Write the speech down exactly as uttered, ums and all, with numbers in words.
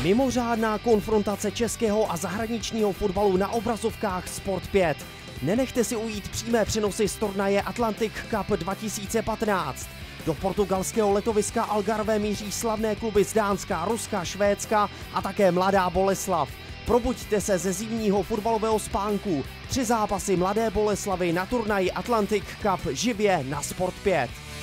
Mimořádná konfrontace českého a zahraničního fotbalu na obrazovkách Sport pět. Nenechte si ujít přímé přenosy z turnaje Atlantic Cup dva tisíce patnáct. Do portugalského letoviska Algarve míří slavné kluby z Dánska, Ruska, Švédska a také Mladá Boleslav. Probuďte se ze zimního fotbalového spánku. Tři zápasy Mladé Boleslavy na turnaji Atlantic Cup živě na Sport pět.